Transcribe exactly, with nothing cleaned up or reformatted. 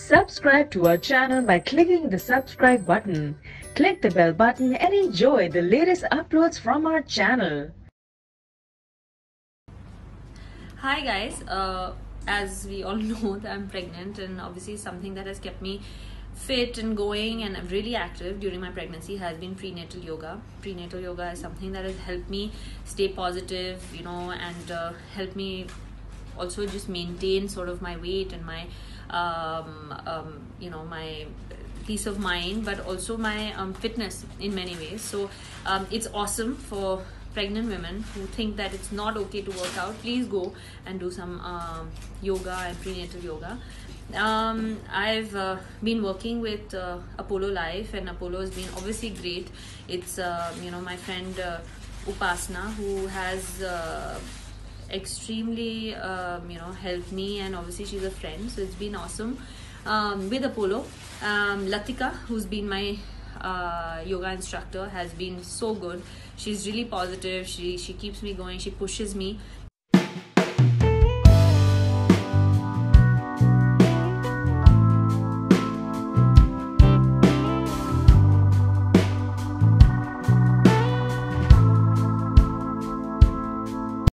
Subscribe to our channel by clicking the subscribe button. Click the bell button and enjoy the latest uploads from our channel. Hi guys, uh, as we all know that I'm pregnant, and obviously something that has kept me fit and going and really active during my pregnancy has been prenatal yoga. Prenatal yoga is something that has helped me stay positive, you know, and uh, help me also just maintain sort of my weight and my um, um, you know my peace of mind, but also my um, fitness in many ways. So um, it's awesome for pregnant women who think that it's not okay to work out. Please go and do some um, yoga and prenatal yoga. um, I've uh, been working with uh, Apollo Life, and Apollo has been obviously great. It's uh, you know my friend uh, Upasna, who has uh, extremely um, you know helped me, and obviously she's a friend, so it's been awesome. Um, with Apollo, um, Latika, who's been my uh, yoga instructor, has been so good. She's really positive. She she keeps me going. She pushes me,